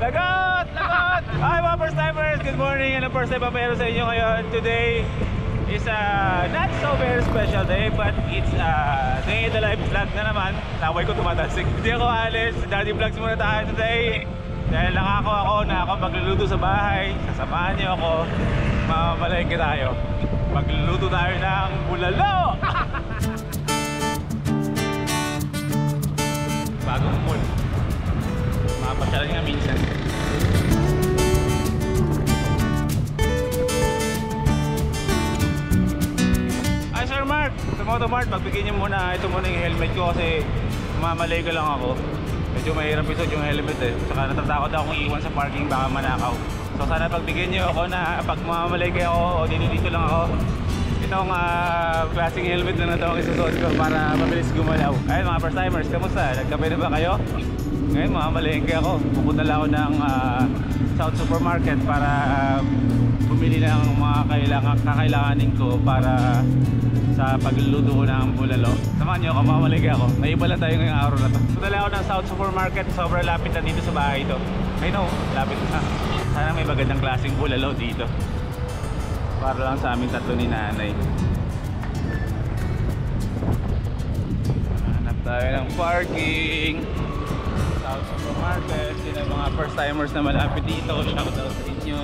Lagot! Lagot! Hi mga first timers! Good morning! Ano first time papayaro sa inyo ngayon? Today is not so very special day, but it's day in the life vlog na naman. Naway ko tumatasik. Hindi ako alis. Daddy vlogs muna tayo today. Dahil nakako ako na ako magluluto sa bahay. Sasamahan niyo ako. Mamamalengke tayo. Magluluto tayo ng bulalo! Bagong mall. Mapasyalan nga minsan. Ay Sir Mark! Sa Motomart, pagbigyan niyo muna. Ito muna yung helmet ko kasi mamamalengke lang ako. Medyo mahirap isod yung helmet eh. Saka natatakot akong iwan sa parking, baka manakaw. So sana pagbigyan nyo ako na pag mamamalengke ako o dito lang ako, itong klaseng helmet lang na ito ang isusuot ko para mabilis gumalaw. Ayun mga first timers, kamusta? Nagkape na ba kayo? Ngayon mamamalengke ako. Pupunta lang ako ng South Supermarket para bumili ng mga kakailanganin ko para sa pagluluto ko ng bulalo. Samahan nyo ako, mamamalengke ako. Naiba lang tayo ngayong araw na to. Punta lang ako ng South Supermarket. Sobrang lapit na dito sa bahay ito. I know, lapit na. Sana may magandang klaseng bulalo dito. Para lang sa aming tatlo ni nanay. Hanap tayo ng parking. South Supermarket. Sino yung mga first timers na malapit dito. Shoutout sa inyo.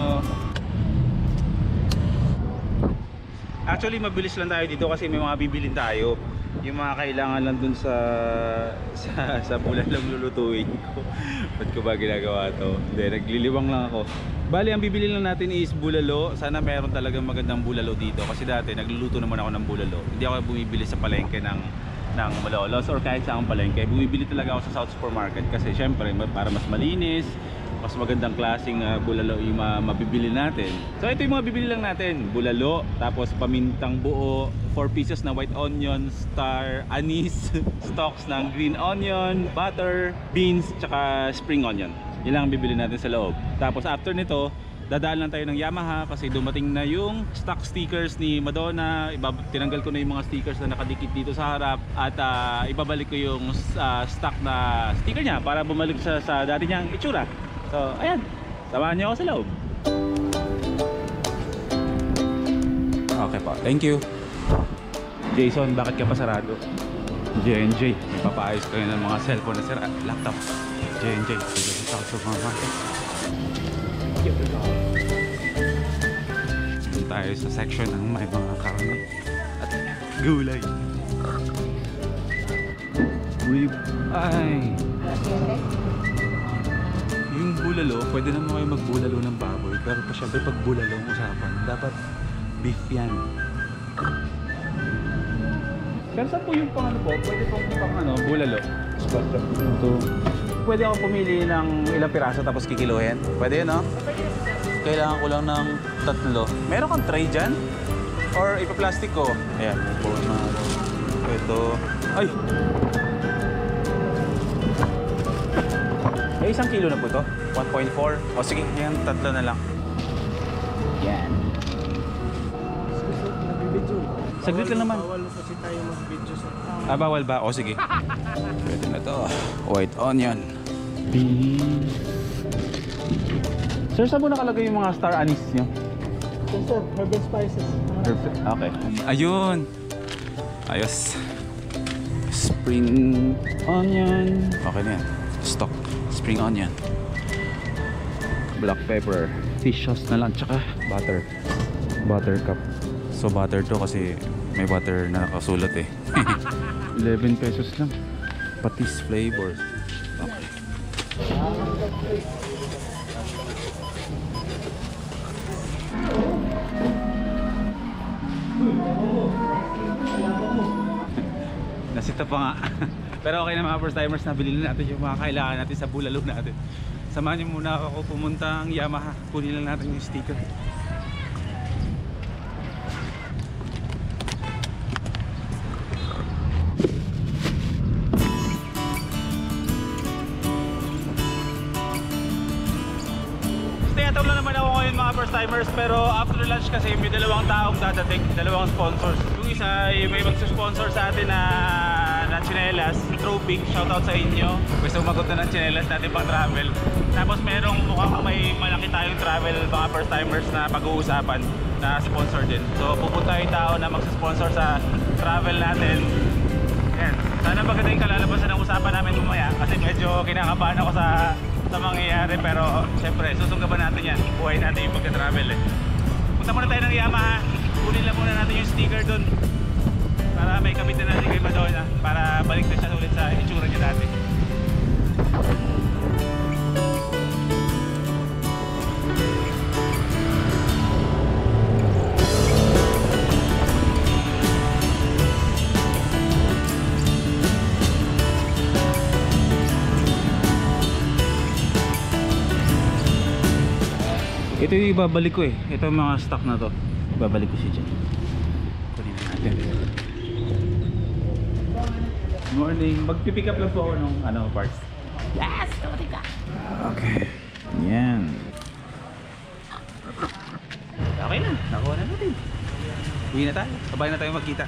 Actually mabilis lang tayo dito kasi may mga bibilin tayo. Yung mga kailangan lang dun sa bulalang lulutuin ko. Ba't ko ba ginagawa to? Hindi, nagliliwang lang ako. Bali, ang bibili lang natin is bulalo. Sana meron talagang magandang bulalo dito. Kasi dati, nagluluto naman ako ng bulalo. Hindi ako bumibili sa palengke ng Malolos or kahit saang palengke. Bumibili talaga ako sa South Supermarket. Kasi syempre, para mas malinis, mas magandang klaseng bulalo yung mabibili natin. So ito yung mga bibili lang natin. Bulalo, tapos pamintang buo, 4 pieces na white onion, star anise, stalks ng green onion, butter, beans, tsaka spring onion. Yan lang ang bibili natin sa loob. Tapos after nito, dadaan lang tayo ng Yamaha kasi dumating na yung stock stickers ni Madonna. Tinanggal ko na yung mga stickers na nakadikit dito sa harap at ibabalik ko yung stock na sticker niya para bumalik sa dati niyang itsura. So, ayan. Samahan niyo ako sa loob. Okay po. Thank you. Jason, bakit ka pa sarado? J&J. May papaayos kayo ng mga cellphone na sira. Laptop. J&J. Sa supermarket. Doon tayo sa section ng may mga karne at gulay. Rib eye. Yung bulalo, pwede naman kayo magbulalo ng baboy. Pero pa syempre pag bulalo ang usapan, dapat beef yan. Pero saan po yung pang ano po? Pwede pong pang bulalo. Ito. Pwede ako pumili ng ilang piraso tapos kikiluhin? Pwede yun, no? Kailangan ko lang ng 3. Meron kang tray dyan? Or ipaplastic ko? Ayan. Ito. Ay! Eh, 1 kilo na po ito? 1.4? O sige, yan, 3 na lang. Yan. Saglit lang naman. Bawal kasi tayo mag-video sa... Bawal ba? O sige. Pwede na to. White onion. Beans. Sir, saan mo nakalagay yung mga star anise nyo? Yes sir, herbal spices. Perfect. Okay. Ayun. Ayos. Spring onion. Okay na yan. Stock. Spring onion. Black pepper. Fish sauce na lang. Tsaka butter. Butter cup. So butter to kasi may butter na nakasulat eh. 11 pesos lang. Patis flavors. Okay. Nasita pa nga. Pero okay na mga first timers, nabili na natin yung mga kailangan natin sa bulalo natin. Samahan niyo muna ako pumunta ang Yamaha. Kunin lang natin yung sticker. Stay-at-home lang naman ako ngayon mga first timers, pero after lunch kasi may 2 taong dadating, 2 sponsors. Yung isa ay may magsusponsor sa atin na na tsinelas, Tropic, shoutout sa inyo. Gusto umagot na ng tsinelas natin pang travel. Tapos merong mukhang may malaki tayong travel, mga first timers na pag-uusapan na sponsor din. So pupunta yung tao na magsa-sponsor sa travel natin. Yan. Sana maganda yung kalalabasan ng usapan namin mamaya kasi medyo kinakabahan ako sa mangyayari, pero syempre susunggaban natin yan. Buhay natin yung pagka-travel eh. Punta muna tayo ng Yamaha. Kunin lang muna natin yung sticker dun para may kabit na natin kay Madonna para balik na siya ulit sa itsura niya dati. Ito yung ibabalik ko eh. Ito yung mga stock na to. Ibabalik ko siya dyan. Kunin na natin. Morning. Magpipick up lang po ako ng parts. Yes! Okay. Yan. Okay na. Nakuha na natin. Uwi na tayo. Sabay na tayo magkita.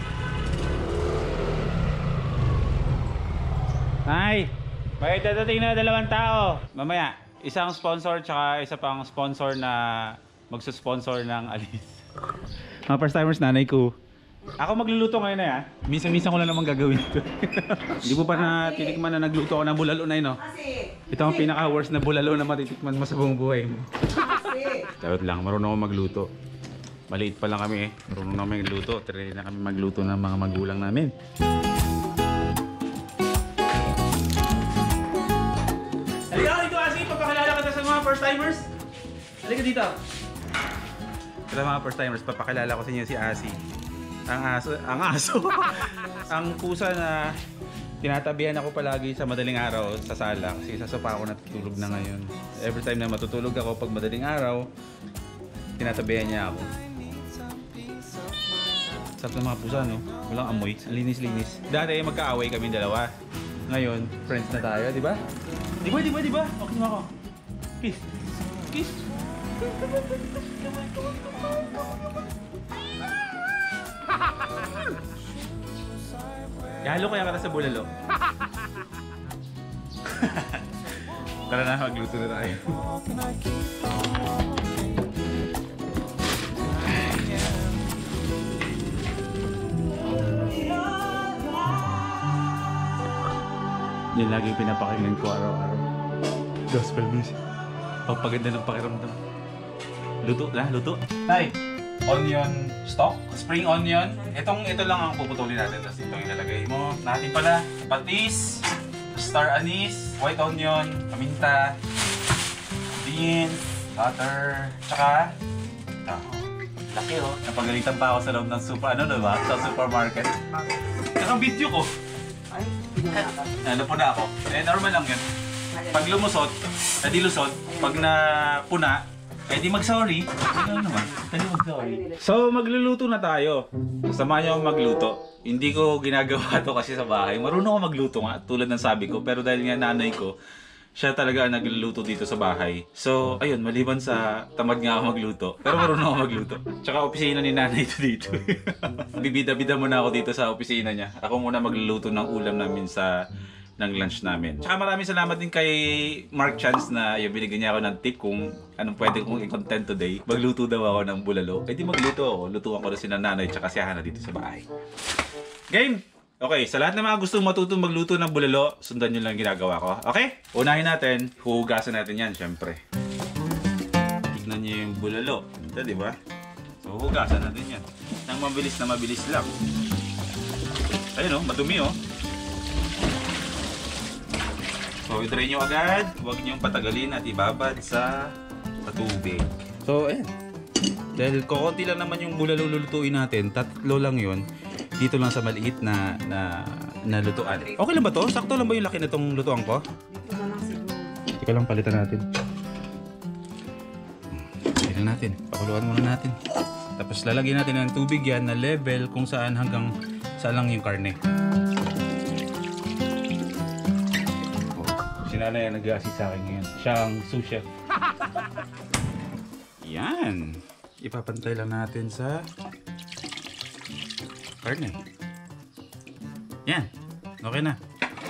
Hi! May dadating na 2 tao. Mamaya. Isang sponsor tsaka isa pang sponsor na magsusponsor ng alis. Mga first timers, nanay ko. Ako magluluto ngayon na ya. Minsan-minsan ko lang naman gagawin ito. Hindi mo pa na tinikman na nagluto ako ng bulalo na yun, no? Ito ang pinaka-worst na bulalo na matitikman mo sa buong buhay mo. Charot lang, marunong ako magluto. Maliit pa lang kami eh. Marunong na kami magluto. Try na kami magluto ng mga magulang namin. Halika dito kasi, papakilala ka sa mga first timers. Halika dito. Sa mga first timers, papakilala ko sa inyo si Asi. Ang aso. Ang pusa na tinatabihan ako palagi sa madaling araw sa sala kasi sa sopa ako natutulog na ngayon. Every time na matutulog ako pag madaling araw, tinatabihan niya ako. Sarap ng mga pusa, no? Walang amoy. Ang linis-linis. Dati magkaaway kami dalawa. Ngayon, friends na tayo, di ba? Di ba? Okay mo ako. Kiss. Kiss. Yalo kaya ka sa bulalo. Tara na, magluto na tayo. Yan lagi yung pinapakinggan ko araw-araw. Gospel music. Pagpaganda ng pakiramdam. Luto na, luto. Tay, onion stock, spring onion. Ito lang ang puputulin natin. Tapos ito ilalagay mo. Natin pala, patis, star anise, white onion, paminta, beans, butter, tsaka laki oh. Napagalitan pa ako sa loob ng sa supermarket. Tsaka video ko. Ano po na ako. Normal lang yun. Pag lumusot, di lusot. Pag napuna, di mag-sorry. Ano naman? Mag-sorry. So, magluluto na tayo. Samahan niyo ako magluto. Hindi ko ginagawa to kasi sa bahay. Marunong ako magluto nga, tulad ng sabi ko. Pero dahil nga nanay ko, siya talaga ang nagluluto dito sa bahay. So, ayun, maliban sa tamad nga ako magluto. Pero marunong ako magluto. Tsaka opisina ni nanay ito dito. Bibida-bida muna ako dito sa opisina niya. Ako muna magluluto ng ulam namin ng lunch namin. Tsaka maraming salamat din kay Mark Chance na binigyan niya ako ng tip kung anong pwede kong i-content today. Magluto daw ako ng bulalo. Di magluto ako. Lutuan ko na si nanay tsaka si Hana dito sa bahay. Game! Okay, sa lahat ng mga gustong matutong magluto ng bulalo, sundan nyo lang ginagawa ko. Okay? Unahin natin, huhugasan natin yan, syempre. Tignan nyo yung bulalo. Ito, di ba? So, huhugasan natin yan. Nang mabilis na mabilis lang. Ayun, madumi, oh. So, i-drain nyo agad. Huwag nyo patagalin at ibabad sa tubig. So, ayan. Dahil kukunti lang naman yung bulalo lulutuin natin, 3 lang yun. Dito lang sa maliit na lutuan. Okay lang ba to? Sakto lang ba yung laki na itong lutuan ko? Dito na lang siguro. Tika lang, palitan natin. Palitan natin. Pakuluan muna natin. Tapos lalagyan natin ng tubig yan na level kung saan hanggang saan lang yung karne. Si nanay ang nag-assist sa akin ngayon. Siya ang sous chef. Yan. Ipapantay lang natin sa karne. Yan. Okay na.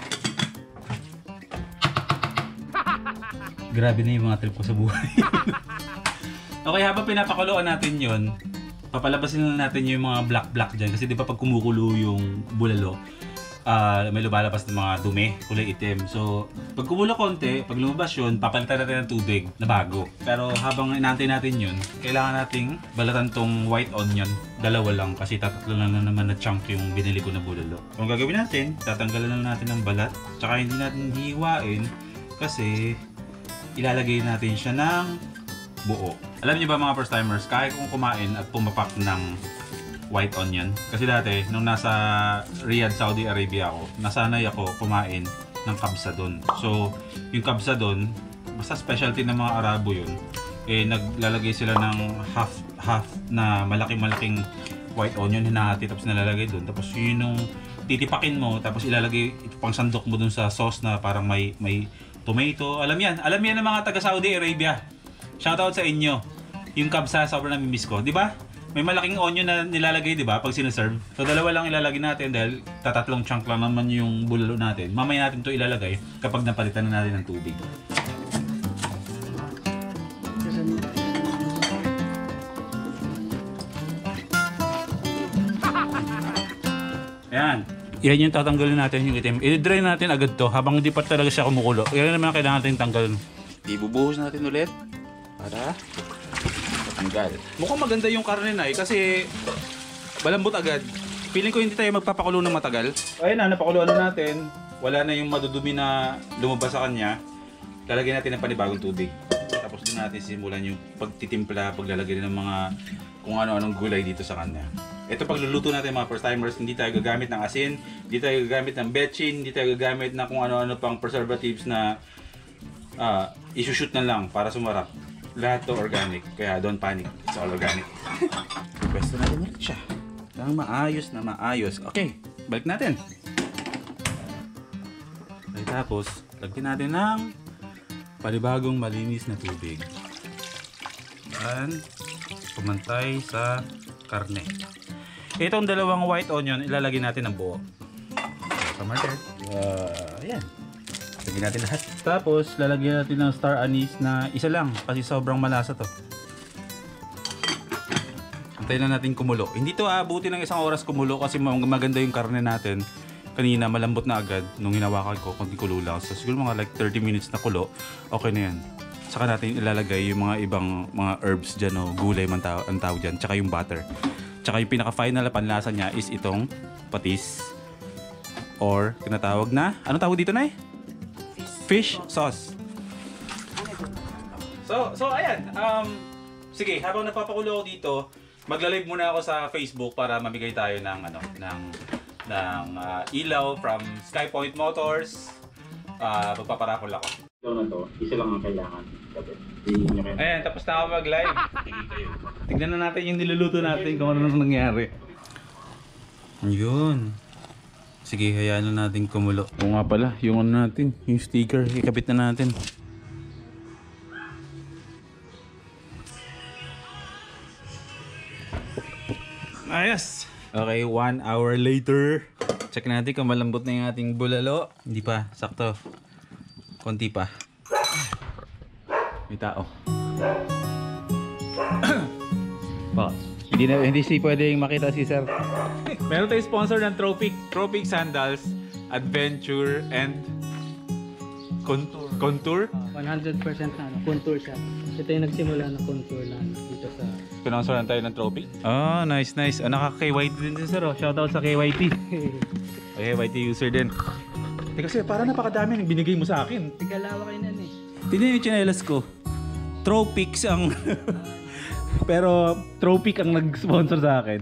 Grabe na yung mga trip ko sa buhay. Okay, habang pinapakuluan natin yon, papalabasin na natin yung mga black dyan. Kasi di ba pag kumukulo yung bulalo, may lumalabas ng mga dumi, kulay itim. So, pag kumulo konti, pag lumabas yun, papalitan natin ng tubig na bago. Pero habang inaantay natin yun, kailangan nating balatan tong white onion. Dalawa lang kasi tatatlo na naman na chunk yung binili ko na bulalo. Kung gagawin natin, tatanggalan na natin ng balat. Tsaka hindi natin hihiwain kasi ilalagay natin siya ng buo. Alam niyo ba mga first timers, kaya kong kumain at pumapak ng white onion. Kasi dati, nung nasa Riyadh, Saudi Arabia ako, nasanay ako kumain ng kabsadon. So, yung kabsadon, basta specialty ng mga Arabo yun, eh naglalagay sila ng half na malaking white onion, hinahati tapos nalalagay doon. Tapos yun yung titipakin mo, tapos ilalagay, pang sandok mo dun sa sauce na parang may tomato. Alam yan ng mga taga Saudi Arabia. Shoutout sa inyo. Yung kabsa, sobrang namimiss ko. Di ba? May malaking onion na nilalagay, di ba? Pag sinaserve. So, dalawa lang ilalagay natin dahil tatatlong chunk lang naman yung bulalo natin. Mamaya natin to ilalagay kapag napalitan na natin ng tubig. Ayan. Yan yung tatanggalin natin yung itim. I-dry natin agad to habang hindi pa talaga siya kumukulo. Yan naman ang kailangan natin tanggalin. Ibubuhos natin ulit para tanggal. Mukhang maganda yung karne na kasi malambot agad. Feeling ko hindi tayo magpapakulo ng matagal. Ayun na, napakuluan na natin. Wala na yung madudumi na lumabas sa kanya. Lalagyan natin ng panibagong tubig. Tapos doon natin simulan yung pagtitimpla, paglalagay ng mga kung ano-anong gulay dito sa kanya. Ito pagluluto natin mga first timers, hindi tayo gagamit ng asin, hindi tayo gagamit ng betchin, hindi tayo gagamit ng kung ano-ano pang preservatives na isushoot na lang para sumarap. Lahat to organic, kaya don't panic, it's all organic. Pwesto natin ulit siya. Nang maayos na maayos. Okay, balik natin. Okay, tapos, lagyan natin ng palibagong malinis na tubig. Yan, pumantay sa karne. Itong dalawang white onion, ilalagay natin ng buo. Kamarter. Ayan. Lagyan natin lahat. Tapos, lalagyan natin ng star anise na isa lang kasi sobrang malasa to. Antayin na natin kumulo. Hindi to aabuti ng isang oras kumulo kasi maganda yung karne natin. Kanina, malambot na agad nung hinawakan ko, konti kulo lang. So, siguro mga like 30 minutes na kulo, okay na yan. Saka natin ilalagay yung mga ibang mga herbs dyan, o gulay man ang tawag dyan, tsaka yung butter. Tsaka yung pinaka-final na panlasa niya is itong patis or tinatawag na, anong tawag dito, Nay? Fish sauce. So ayan, sige, habang napapakulo ako dito, magla-live muna ako sa Facebook para mamigay tayo ng ilaw from Skypoint Motors. Magpaparakol ako. Ito na to, isa lang ang kailangan. Ayan, tapos na ako mag-live. Tignan na natin yung niluluto natin kung ano nangyari. Yun. Sige, hayaan na natin kumulo. O nga pala, yung ano natin, yung sticker, ikabit na natin. Ayos! Okay, 1 hour later. Check natin kung malambot na yung ating bulalo. Hindi pa, sakto. Konti pa. May tao. Hindi si pwedeng makita si sir. Meron tayong sponsor ng Tropic Sandals, Adventure and Contour. 100% na contour siya. Ito yung nagsimula na contour na dito sa... Pinonsoran tayo ng Tropic. Oh, nice. Naka-KYT din sir. Shoutout sa KYT. Okay, KYT user din. Kasi para napakadami nang binigay mo sa akin. Tigalawa kayo na eh. Tignan yung chinelas ko. Tropics ang... Pero Tropic ang nag-sponsor sa akin.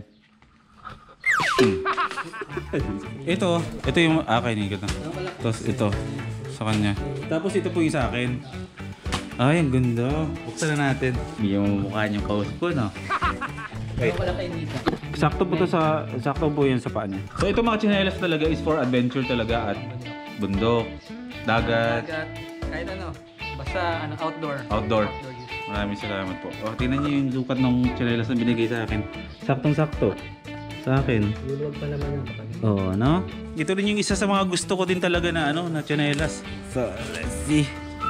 ito yung... Okay, nigot na. Tapos ito, sa kanya. Tapos ito po yung sa akin. Ay, ang ganda. Buksan na natin. Hindi yung mukha niyong kaus ko, no? Wait. Sakto po yun sa paa niya. So ito mga chinelas talaga is for adventure talaga at bundok, dagat. Kahit ano. Basta outdoor. Outdoor. Maraming salamat po. Tingnan niyo yung sukat ng chinelas na binigay sa akin. Saktong-sakto. Sa akin. Luluwag pa naman yan kapag. Oo, no? Ito rin yung isa sa mga gusto ko din talaga na na tsinelas. So, let's see.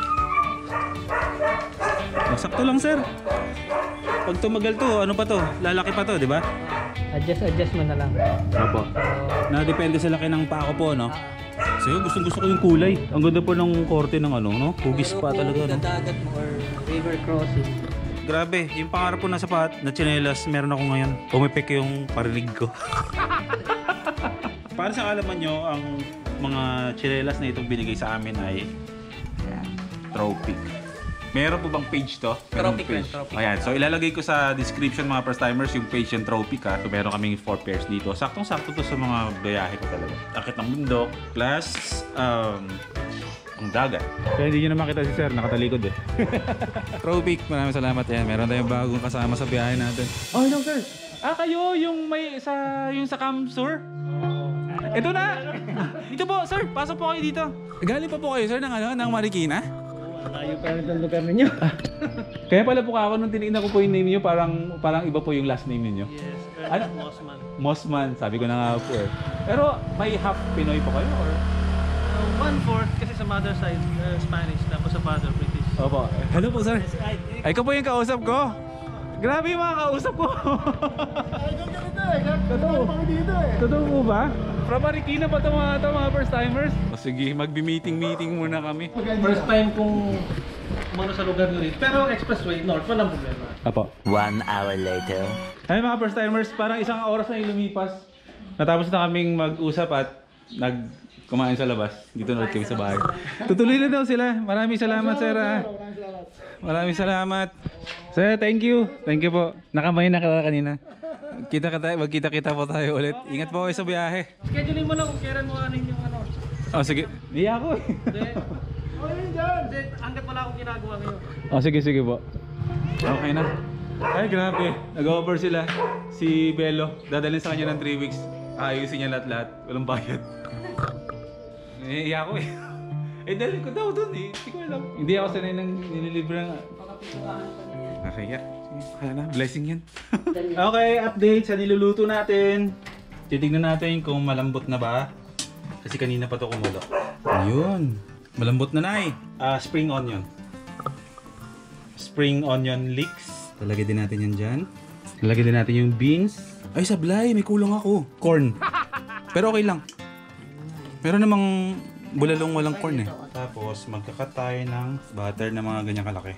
Oh, sakto lang, sir. Pag tumagal to, ano pa to? Lalaki pa to, di ba? Adjust mo na lang. Opo. Na depende sa laki ng pako po, no? So, gusto ko yung kulay. Ang ganda po ng korte ng no? Hugis pa talaga, no? Dagat mo or river crossing. Grabe, yung pangarap ko na sapat na tsinelas, meron ako ngayon. Pumipik yung parinig ko. Para sa kaalaman nyo, ang mga tsinelas na itong binigay sa amin ay Tropic. Meron po bang page to? Tropic page. yan, Tropic. Ayan, so ilalagay ko sa description mga first timers yung page ng Tropic ha. So meron kaming 4 pairs dito. Saktong-sakto to sa mga biyahe ko talaga. Akit ng bundok plus ang dagat. Kaya hindi nyo na makita si sir, nakatalikod eh. Tropic, maraming salamat yan. Meron tayong bagong kasama sa biyahe natin. Oh, hello sir. Kayo yung may yung sa Camsur? Ito na! Dito po, sir. Pasok po kayo dito. Galing pa po kayo, sir, ng Marikina? Tayo pa rin ang lugar ninyo. Kaya pala po ako nung tinignan ko po yung name niyo, parang iba po yung last name niyo. Yes, Ano? Mossman. Mossman, sabi ko na nga po eh. Pero may half Pinoy po kayo or? 1/4 kasi sa mother side Spanish tapos sa father British. Opo. Hello po, sir. Ay, ikaw po yung kausap ko. Grabe yung mga kausap ko. Totoo. Totoo po ba? From Marikina pa ito mga first timers? O sige, magbi-meeting muna kami. First time kong umano sa lugar nyo rin. Pero expressway north, walang problema. Apo. 1 hour later. Ay mga first timers, parang isang oras na yung lumipas. Natapos na kaming mag-usap at kumain sa labas. Dito na ulit kami sa bahay. Tutuloy na daw sila. Maraming salamat, sir. Maraming salamat. Sir, thank you. Thank you po. Nakamay na kita kanina. Magkita-kita po tayo ulit. Ingat po kayo sa biyahe. Scheduling mo na kung kailan mo ano yung ano. Oh, sige. Iya ako eh. Hindi, hanggat wala akong ginagawa ngayon. Oh, sige po. Okay na. Ay, grabe. Nag-over sila. Si Bello. Dadalhin sa kanya ng 3 weeks. Ayusin niya lahat-lahat. Walang bayad. Iya ako eh. Dahil ko daw dun eh. Hindi ko alam. Hindi ako sanay ng nililibre nga. Nakaya. Kaya na, blessing yan. Okay, update sa niluluto natin. Titignan natin kung malambot na ba. Kasi kanina pa to kumulo. Ayun. Malambot na nai. Spring onion. Spring onion leeks. Talagay din natin yan dyan. Talagay din natin yung beans. Ay, sablay. May kulang ako. Corn. Pero okay lang. Meron namang bulalong walang corn eh. Tapos magkakat tayo ng butter na mga ganyang kalaki.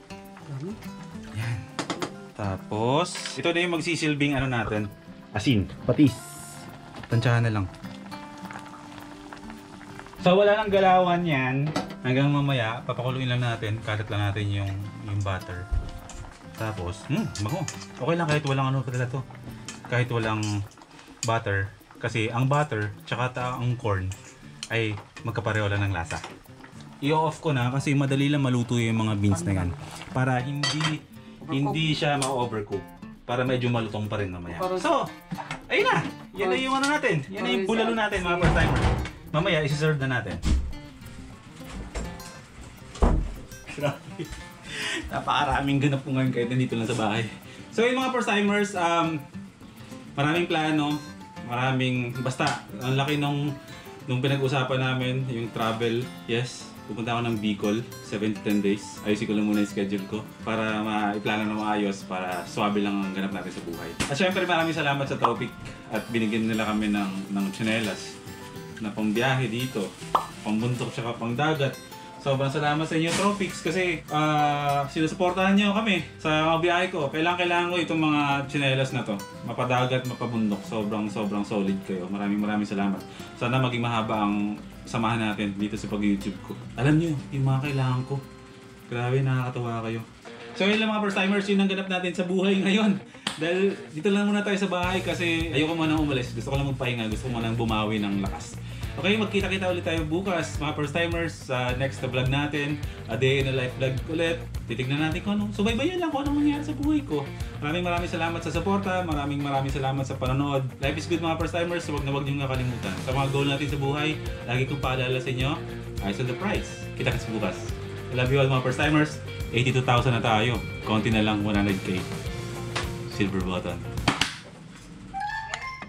Yan. Tapos, ito na yung magsisilbing natin. Asin. Patis. Tansyahan na lang. So wala nang galawan yan. Hanggang mamaya, papakuluin lang natin. Kalat lang natin yung butter. Tapos, mago. Okay lang kahit walang pala to. Kahit walang butter. Kasi ang butter, tsaka ang corn, ay magkapareho lang ng lasa. I-off ko na kasi madali lang maluto yung mga beans na yan. Para hindi siya ma-overcook. Para medyo malutong pa rin mamaya. So, ayun na! Yan na yung natin. Yan na yung bulalo natin mga first timer. Mamaya, isi-serve na natin. Grabe. Napakaraming ganap ko ngayon kahit nandito lang sa bahay. So yung mga first timers, maraming plano. Basta, ang laki nung pinag-usapan namin, yung travel. Yes, pupunta ako ng Bicol, 7 to 10 days. Ayusin ko lang muna yung schedule ko para maiplano na maayos para swabe lang ang ganap natin sa buhay. At syempre maraming salamat sa Tropic at binigyan nila kami ng tsinelas na pangbiyahe dito, pangbuntok tsaka pangdagat. Sobrang salamat sa inyo Tropics kasi sinusuportahan niyo kami sa mga biyahe ko. Kailangan ko itong mga tsinelas na to. Mapadagat, mapabundok. Sobrang solid kayo. Maraming salamat. Sana maging mahaba ang samahan natin dito sa pag-YouTube ko. Alam niyo, yung mga kailangan ko. Grabe, nakakatawa kayo. So yun lang mga first timers, yun ang ganap natin sa buhay ngayon. Dahil dito lang muna tayo sa bahay kasi ayoko muna umalis. Gusto ko lang magpahinga. Gusto ko muna bumawi ng lakas. Okay, magkita-kita ulit tayo bukas mga first timers sa next na vlog natin. A day in a life vlog ulit. Titignan natin kung subaybayan lang kung anong mangyari sa buhay ko. Maraming salamat sa suporta. Maraming salamat sa panonood. Life is good mga first timers. So wag niyo nga kalimutan. Sa mga goal natin sa buhay, lagi kong paalala sa inyo, eyes on the prize. Kita-kits bukas. I love you all mga first timers. 82,000 na tayo. Konti na lang 100K. Silver button.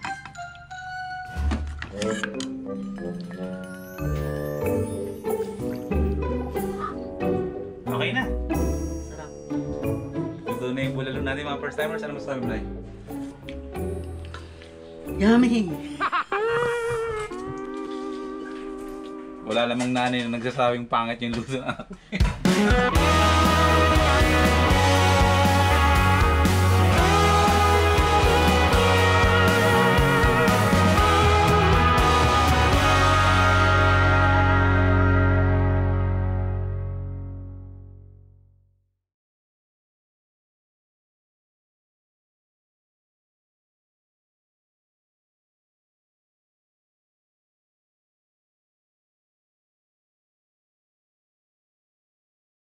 Okay na. Sarap. Ito na yung bulalo natin mga first timers. Ano masasabi mo, Nay? Yummy! Wala lamang nanay na nagsasabing pangit yung luto natin.